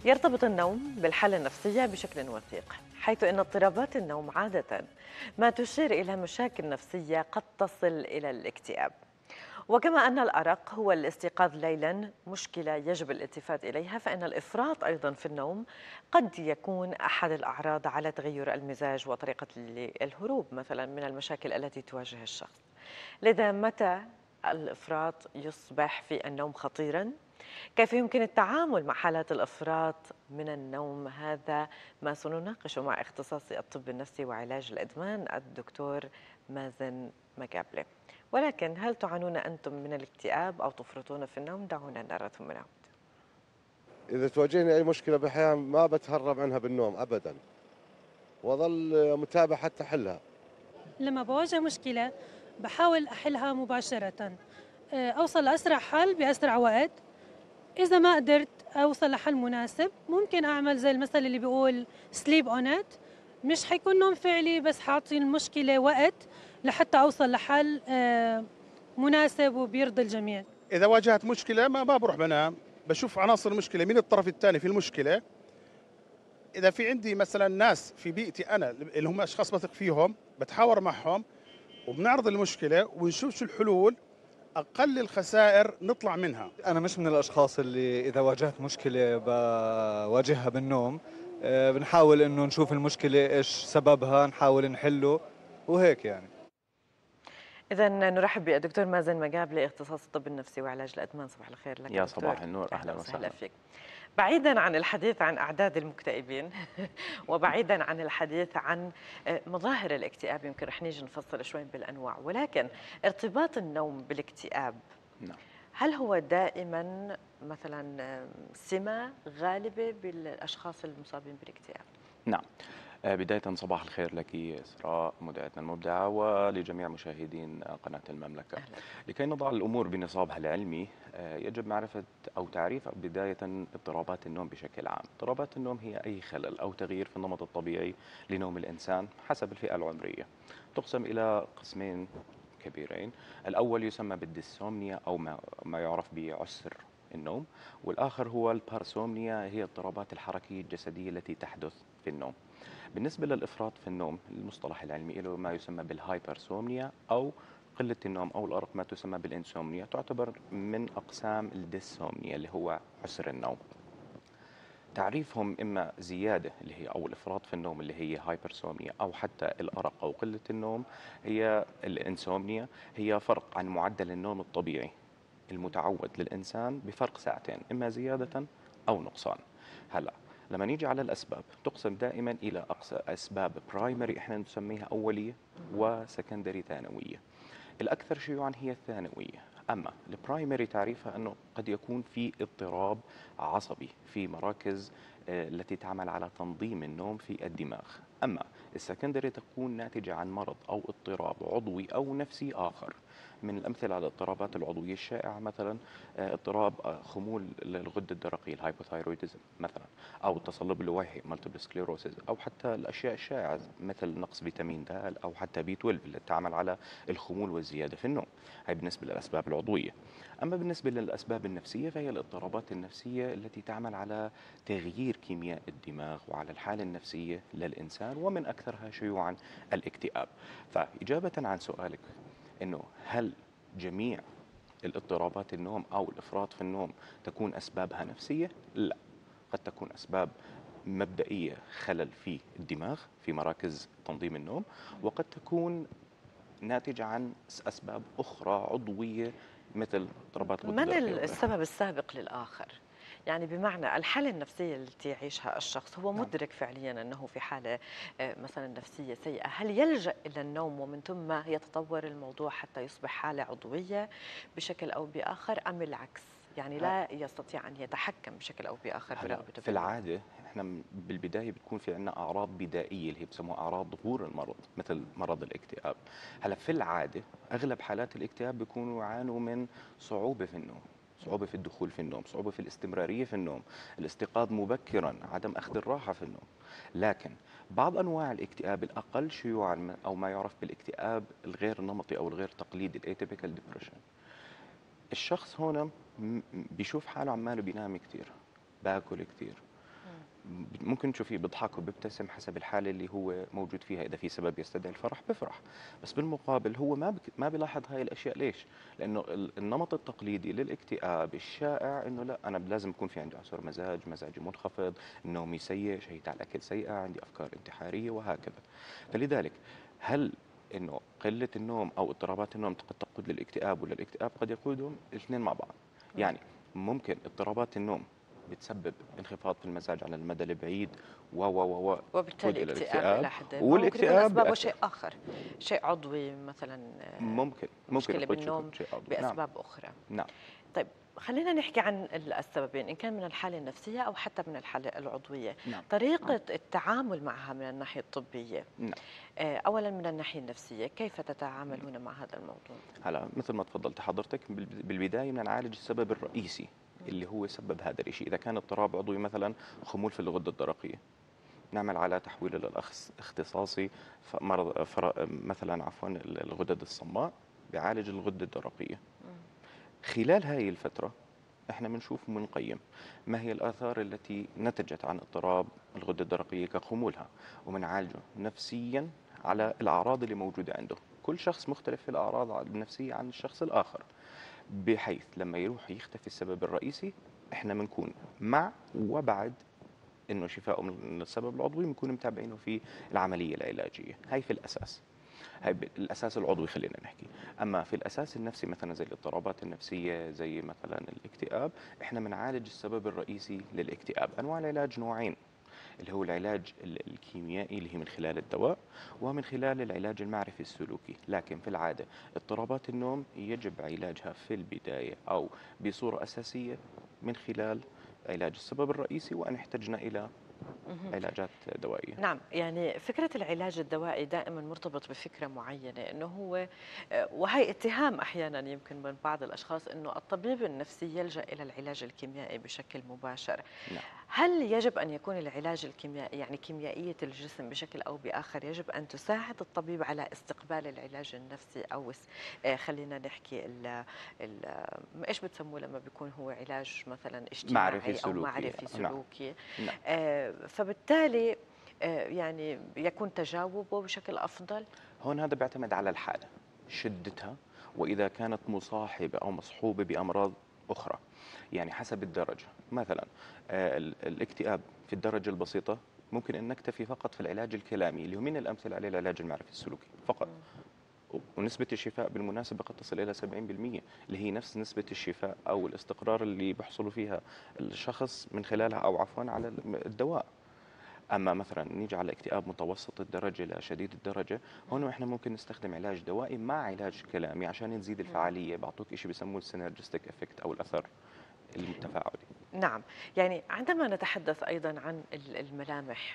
يرتبط النوم بالحالة النفسية بشكل وثيق، حيث أن اضطرابات النوم عادة ما تشير إلى مشاكل نفسية قد تصل إلى الاكتئاب. وكما أن الأرق هو الاستيقاظ ليلا مشكلة يجب الالتفات إليها، فإن الإفراط أيضا في النوم قد يكون أحد الأعراض على تغير المزاج وطريقة الهروب مثلا من المشاكل التي تواجه الشخص. لذا متى الإفراط يصبح في النوم خطيرا؟ كيف يمكن التعامل مع حالات الإفراط من النوم؟ هذا ما سنناقشه مع اختصاصي الطب النفسي وعلاج الإدمان الدكتور مازن مقابلة. ولكن هل تعانون أنتم من الاكتئاب أو تفرطون في النوم؟ دعونا نرى ثم نعود. إذا تواجهني أي مشكلة بالحياة ما بتهرب عنها بالنوم أبدًا، وأظل متابع حتى أحلها. لما بواجه مشكلة بحاول أحلها مباشرة، أوصل لأسرع حل بأسرع وقت. إذا ما قدرت أوصل لحل مناسب ممكن أعمل زي المثل اللي بيقول sleep on it. مش حيكون نوم فعلي، بس حاعطي المشكلة وقت لحتى أوصل لحل مناسب وبيرضي الجميع. إذا واجهت مشكلة ما بروح بنام، بشوف عناصر المشكلة مين الطرف الثاني في المشكلة. إذا في عندي مثلا ناس في بيئتي أنا اللي هم أشخاص بثق فيهم بتحاور معهم وبنعرض المشكلة ونشوف شو الحلول، أقل الخسائر نطلع منها. أنا مش من الأشخاص اللي إذا واجهت مشكلة بواجهها بالنوم. بنحاول إنه نشوف المشكلة إيش سببها، نحاول نحله وهيك يعني. إذا نرحب بالدكتور مازن مقابلة، اختصاص الطب النفسي وعلاج الإدمان. صباح الخير لك يا دكتور. صباح النور، أهلا أهلا وسهلا وسهلا. فيك. بعيدا عن الحديث عن أعداد المكتئبين وبعيدا عن الحديث عن مظاهر الاكتئاب، يمكن رح نيجي نفصل شوي بالأنواع، ولكن ارتباط النوم بالاكتئاب نعم. هل هو دائما مثلا سمة غالبة بالأشخاص المصابين بالاكتئاب؟ نعم. بداية صباح الخير لك إسراء مذيعتنا المبدعة ولجميع مشاهدين قناة المملكة. أهلا. لكي نضع الأمور بنصابها العلمي يجب معرفة أو تعريف بداية اضطرابات النوم بشكل عام. اضطرابات النوم هي أي خلل أو تغيير في النمط الطبيعي لنوم الإنسان حسب الفئة العمرية. تقسم إلى قسمين كبيرين. الأول يسمى بالديسومنيا أو ما يعرف بعسر النوم، والآخر هو البارسومنيا، هي اضطرابات الحركية الجسدية التي تحدث في النوم. بالنسبة للإفراط في النوم، المصطلح العلمي له ما يسمى بالهايبرسومنيا أو قلة النوم أو الأرق، ما تسمى بالإنسومنيا، تعتبر من أقسام الديسومنيا اللي هو عسر النوم. تعريفهم إما زيادة اللي هي أو الإفراط في النوم اللي هي هايبرسومنيا، أو حتى الأرق أو قلة النوم هي الإنسومنيا، هي فرق عن معدل النوم الطبيعي المتعود للإنسان بفرق ساعتين، إما زيادة أو نقصان. هلا لما نيجي على الأسباب تقسم دائما إلى أسباب برايمري إحنا نسميها أولية، وسكندري ثانوية. الأكثر شيوعا هي الثانوية. أما البرايمري تعريفها أنه قد يكون في اضطراب عصبي في مراكز التي تعمل على تنظيم النوم في الدماغ. أما السكندري تكون ناتجة عن مرض أو اضطراب عضوي أو نفسي آخر. من الأمثلة على الاضطرابات العضوية الشائعة مثلا اضطراب خمول الغدة الدرقية الهايبوثايرويدزم مثلا، أو التصلب اللويحي مالتيبل سكليروسيس، أو حتى الأشياء الشائعة مثل نقص فيتامين د أو حتى بي 12 اللي تعمل على الخمول والزيادة في النوم. هاي بالنسبة للأسباب العضوية. أما بالنسبة للأسباب النفسية فهي الاضطرابات النفسية التي تعمل على تغيير كيمياء الدماغ وعلى الحالة النفسية للإنسان، ومن أكثرها شيوعا الاكتئاب. فإجابة عن سؤالك أنه هل جميع الاضطرابات النوم أو الإفراط في النوم تكون أسبابها نفسية؟ لا، قد تكون أسباب مبدئية خلل في الدماغ في مراكز تنظيم النوم، وقد تكون ناتجة عن أسباب أخرى عضوية مثل اضطرابات الغدة من الدرقية وغيرها. السبب السابق للآخر؟ يعني بمعنى الحالة النفسية التي يعيشها الشخص، هو نعم. مدرك فعليا أنه في حالة مثلا نفسية سيئة، هل يلجأ إلى النوم ومن ثم يتطور الموضوع حتى يصبح حالة عضوية بشكل أو بآخر، أم العكس؟ يعني لا يستطيع أن يتحكم بشكل أو بآخر هلا برغبته في بالنوم. العادة احنا بالبداية بتكون في عنا أعراض بدائية اللي هي بسموها أعراض ظهور المرض مثل مرض الاكتئاب. هلا في العادة أغلب حالات الاكتئاب بيكونوا يعانوا من صعوبة في النوم، صعوبة في الدخول في النوم، صعوبة في الاستمرارية في النوم، الاستيقاظ مبكرا، عدم أخذ الراحة في النوم. لكن بعض أنواع الاكتئاب الأقل شيوعا أو ما يعرف بالاكتئاب الغير نمطي أو الغير تقليدي الاتيبيكال ديبريشن، الشخص هنا بيشوف حاله عماله بينام كتير، باكل كتير، ممكن تشوفيه بيضحك وبيبتسم حسب الحالة اللي هو موجود فيها. إذا في سبب يستدعي الفرح بفرح، بس بالمقابل هو ما بيلاحظ هاي الأشياء. ليش؟ لأنه النمط التقليدي للاكتئاب الشائع إنه لا، أنا لازم يكون في عندي عسر مزاج، مزاجي منخفض، نومي سيء، شهية على الأكل سيئة، عندي أفكار انتحارية وهكذا. فلذلك هل إنه قلة النوم أو اضطرابات النوم قد تقود للاكتئاب، ولا الاكتئاب قد يقودهم الاثنين مع بعض؟ يعني ممكن اضطرابات النوم بتسبب انخفاض في المزاج على المدى البعيد و تقود وبالتالي الى اكتئاب الاكتئاب، إلى حد ما، ممكن يكون والاكتئاب أسبابه بيأثر. شيء آخر، شيء عضوي مثلا، ممكن مشكلة اخوي تشوفه بالنوم شيء عضوي. نعم. بأسباب أخرى. نعم. طيب، خلينا نحكي عن السببين، إن كان من الحالة النفسية أو حتى من الحالة العضوية. نعم. طريقة التعامل معها من الناحية الطبية، نعم. أولا من الناحية النفسية كيف تتعاملون مع هذا الموضوع؟ هلا مثل ما تفضلت حضرتك، بالبدايه بدنا نعالج السبب الرئيسي اللي هو سبب هذا الشيء. اذا كان اضطراب عضوي مثلا خمول في الغده الدرقيه، نعمل على تحويله للاختصاصي مرض مثلا الغدد الصماء، بيعالج الغده الدرقيه. خلال هاي الفتره احنا بنشوف ونقيم ما هي الآثار التي نتجت عن اضطراب الغدة الدرقية كخمولها، وبنعالجه نفسيا على الأعراض اللي موجودة عنده. كل شخص مختلف في الأعراض النفسية عن الشخص الآخر، بحيث لما يروح يختفي السبب الرئيسي احنا بنكون مع وبعد انه شفائه من السبب العضوي بنكون متابعينه في العملية العلاجية. هاي في الأساس، هاي الاساس العضوي خلينا نحكي. اما في الاساس النفسي مثلا زي الاضطرابات النفسيه، زي مثلا الاكتئاب، احنا بنعالج السبب الرئيسي للاكتئاب. انواع العلاج نوعين، اللي هو العلاج الكيميائي اللي هي من خلال الدواء، ومن خلال العلاج المعرفي السلوكي. لكن في العاده اضطرابات النوم يجب علاجها في البدايه او بصوره اساسيه من خلال علاج السبب الرئيسي، وان احتجنا الى علاجات دوائيه. نعم، يعني فكرة العلاج الدوائي دائما مرتبط بفكرة معينة، أنه هو وهي اتهام أحيانا يمكن من بعض الأشخاص أنه الطبيب النفسي يلجأ إلى العلاج الكيميائي بشكل مباشر. نعم. هل يجب أن يكون العلاج الكيميائي، يعني كيميائية الجسم بشكل أو بآخر، يجب أن تساعد الطبيب على استقبال العلاج النفسي، أو خلينا نحكي إيش بتسموه لما بيكون هو علاج مثلا معرفي اجتماعي أو سلوكي. معرفي سلوكي؟ نعم. فبالتالي يعني يكون تجاوبه بشكل أفضل. هون هذا بيعتمد على الحالة، شدتها، وإذا كانت مصاحبة أو مصحوبة بأمراض أخرى. يعني حسب الدرجة. مثلا الاكتئاب في الدرجة البسيطة ممكن أن نكتفي فقط في العلاج الكلامي، اللي هو من الأمثلة عليه العلاج المعرفي السلوكي فقط. ونسبة الشفاء بالمناسبة قد تصل إلى 70%، اللي هي نفس نسبة الشفاء أو الاستقرار اللي بيحصلوا فيها الشخص من خلالها، أو عفوا على الدواء. اما مثلا نيجي على اكتئاب متوسط الدرجه لشديد الدرجه، هون احنا ممكن نستخدم علاج دوائي مع علاج كلامي عشان نزيد الفعاليه. بعطوك شيء بيسموه السينرجستيك افكت او الاثر المتفاعلي. نعم، يعني عندما نتحدث أيضا عن الملامح،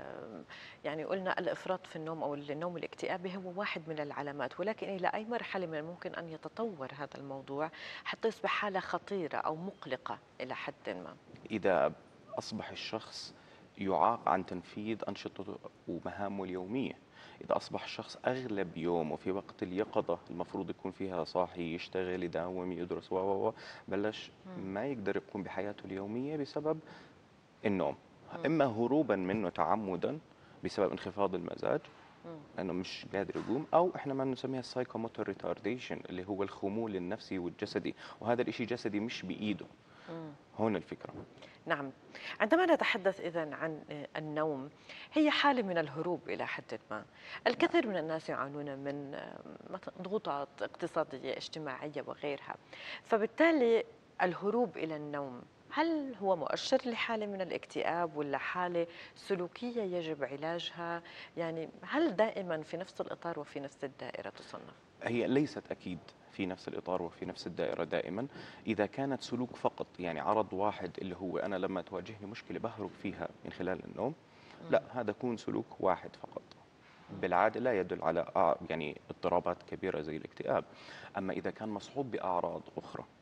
يعني قلنا الإفراط في النوم أو النوم الاكتئابي هو واحد من العلامات، ولكن إلى أي مرحلة من الممكن أن يتطور هذا الموضوع حتى يصبح حالة خطيرة أو مقلقة إلى حد ما؟ اذا اصبح الشخص يعاق عن تنفيذ انشطته ومهامه اليوميه، إذا أصبح الشخص أغلب يومه في وقت اليقظة المفروض يكون فيها صاحي، يشتغل، يداوم، يدرس بلش ما يقدر يقوم بحياته اليومية بسبب النوم، إما هروبا منه تعمدا بسبب انخفاض المزاج انه مش قادر يقوم، او احنا ما بنسميها السايكوموتور ريتارديشن اللي هو الخمول النفسي والجسدي، وهذا الشيء جسدي مش بايده. هون الفكره. نعم، عندما نتحدث إذن عن النوم، هي حالة من الهروب إلى حد ما. الكثير من الناس يعانون من ضغوطات اقتصادية اجتماعية وغيرها، فبالتالي الهروب إلى النوم هل هو مؤشر لحالة من الاكتئاب، ولا حالة سلوكية يجب علاجها؟ يعني هل دائما في نفس الإطار وفي نفس الدائرة تصنف؟ هي ليست أكيد في نفس الإطار وفي نفس الدائرة دائما. إذا كانت سلوك فقط، يعني عرض واحد اللي هو أنا لما تواجهني مشكلة بهرب فيها من خلال النوم، لا، هذا يكون سلوك واحد فقط، بالعادة لا يدل على يعني اضطرابات كبيرة زي الاكتئاب. أما إذا كان مصحوب بأعراض أخرى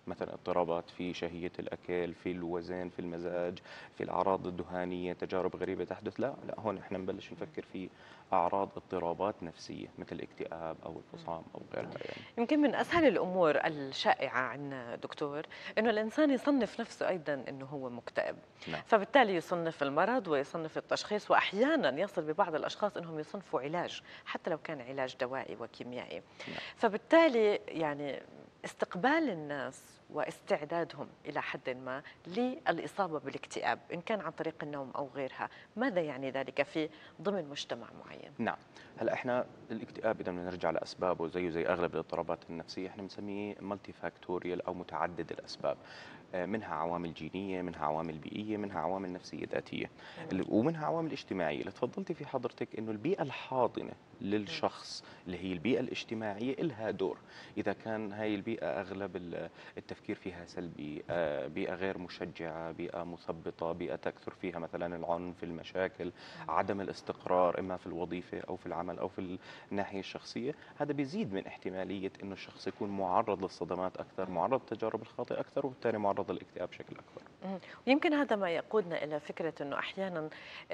مثلا اضطرابات في شهية الأكل، في الوزن، في المزاج، في الأعراض الدهانية، تجارب غريبة تحدث، لا هون احنا نبلش نفكر في أعراض اضطرابات نفسية مثل الاكتئاب أو الفصام أو غيرها يعني. يمكن من أسهل الأمور الشائعة عندنا دكتور أنه الإنسان يصنف نفسه أيضا أنه هو مكتئب، نعم. فبالتالي يصنف المرض ويصنف التشخيص، وأحيانا يصل ببعض الأشخاص أنهم يصنفوا علاج حتى لو كان علاج دوائي وكيميائي. نعم. فبالتالي يعني استقبال الناس واستعدادهم إلى حد ما للإصابة بالاكتئاب إن كان عن طريق النوم أو غيرها، ماذا يعني ذلك في ضمن مجتمع معين؟ نعم. هلا احنا الاكتئاب اذا بدنا نرجع لاسبابه زيه زي اغلب الاضطرابات النفسيه احنا بنسميه مالتي فاكتوريال او متعدد الاسباب. منها عوامل جينيه، منها عوامل بيئيه، منها عوامل نفسيه ذاتيه، ومنها عوامل اجتماعيه. اللي تفضلتي في حضرتك انه البيئه الحاضنه للشخص اللي هي البيئه الاجتماعيه لها دور. اذا كان هاي البيئه اغلب التفكير فيها سلبي، بيئه غير مشجعه، بيئه مثبطه، بيئه تكثر فيها مثلا العنف، المشاكل، عدم الاستقرار اما في الوظيفه او في العمل او في الناحيه الشخصيه، هذا بيزيد من احتماليه انه الشخص يكون معرض للصدمات اكثر، معرض للتجارب الخاطئه اكثر، وبالتالي معرض للاكتئاب بشكل اكبر. ويمكن هذا ما يقودنا إلى فكرة أنه أحيانا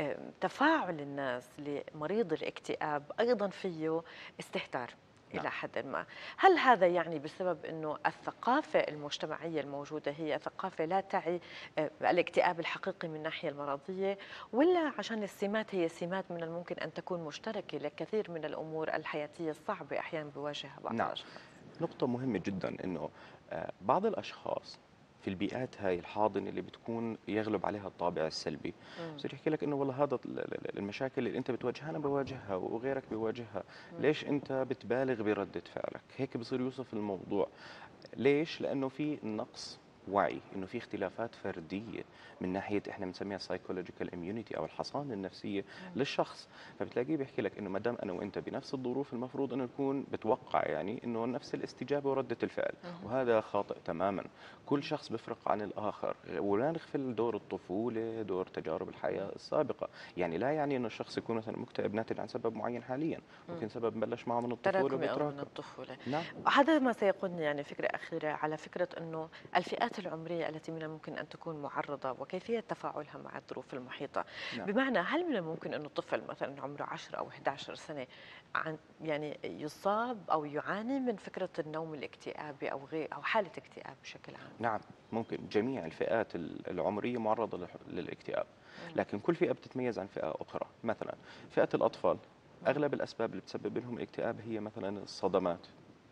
تفاعل الناس لمريض الاكتئاب أيضا فيه استهتار نعم. إلى حد ما. هل هذا يعني بسبب أنه الثقافة المجتمعية الموجودة هي ثقافة لا تعي الاكتئاب الحقيقي من الناحية المرضية، ولا عشان السمات هي سمات من الممكن أن تكون مشتركة لكثير من الأمور الحياتية الصعبة أحيانا بيواجهها بعض نعم. الأشخاص؟ نقطة مهمة جدا انه بعض الاشخاص في البيئات هاي الحاضنة اللي بتكون يغلب عليها الطابع السلبي، بصير يحكي لك انه والله هذا المشاكل اللي انت بتواجهها انا بواجهها وغيرك بيواجهها، ليش انت بتبالغ بردة فعلك؟ هيك بصير يوصف الموضوع. ليش؟ لانه في نقص وعي، انه في اختلافات فرديه من ناحيه احنا بنسميها سايكولوجيكال اميونيتي او الحصانه النفسيه للشخص. فبتلاقيه بيحكي لك انه ما دام انا وانت بنفس الظروف المفروض انه نكون بتوقع يعني انه نفس الاستجابه ورده الفعل، وهذا خاطئ تماما. كل شخص بيفرق عن الاخر، ولا نغفل دور الطفوله، دور تجارب الحياه السابقه. يعني لا يعني انه الشخص يكون مثلا مكتئب ناتج عن سبب معين حاليا، ممكن سبب بلش معه من الطفوله تراكمي أو من وبيتراكم. الطفولة. نعم. هذا ما سيقودني يعني فكرة أخيرة على فكرة أنه الفئات العمرية التي من الممكن أن تكون معرضة وكيفية تفاعلها مع الظروف المحيطة. نعم. بمعنى هل من الممكن أنه طفل مثلا عمره 10 أو 11 سنة يعني يصاب أو يعاني من فكرة النوم الاكتئابي أو غير أو حالة اكتئاب بشكل عام؟ نعم ممكن. جميع الفئات العمرية معرضة للاكتئاب، لكن كل فئة بتتميز عن فئة أخرى. مثلا فئة الأطفال أغلب الأسباب اللي بتسبب لهم الاكتئاب هي مثلا الصدمات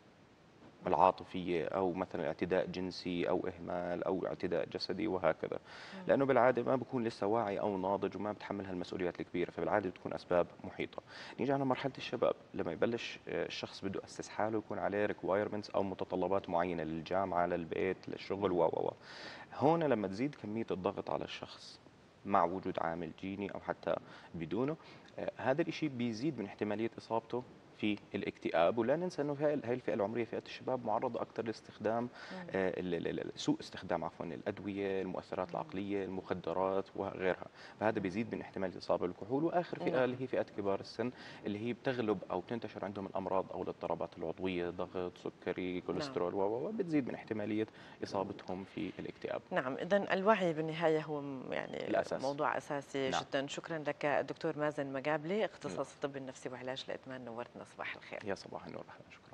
العاطفية، أو مثلا اعتداء جنسي أو إهمال أو اعتداء جسدي وهكذا، لأنه بالعادة ما بكون لسه واعي أو ناضج وما بتحمل هالمسؤوليات الكبيرة، فبالعادة بتكون أسباب محيطة. نيجي على مرحلة الشباب، لما يبلش الشخص بده أسس حاله، يكون عليه ريكوايرمنتس أو متطلبات معينة للجامعة، للبيت، للشغل هون لما تزيد كمية الضغط على الشخص مع وجود عامل جيني أو حتى بدونه، هذا الشيء بيزيد من احتمالية إصابته في الاكتئاب. ولا ننسى انه هاي الفئه العمريه، فئه الشباب، معرضه اكثر لاستخدام سوء استخدام عفوا الادويه، المؤثرات العقليه، المخدرات وغيرها، فهذا بيزيد من احتمال الاصابه بالكحول. واخر فئه اللي هي فئه كبار السن، اللي هي بتغلب او بتنتشر عندهم الامراض او الاضطرابات العضويه، ضغط، سكري، كوليسترول بتزيد من احتماليه اصابتهم في الاكتئاب. نعم، إذن الوعي بالنهاية هو يعني الأساس. موضوع أساسي. نعم. جدا شكرا لك الدكتور مازن مقابلي، اختصاص الطب النفسي وعلاج الإدمان، نورتنا. صباح الخير. يا صباح النور، شكرا.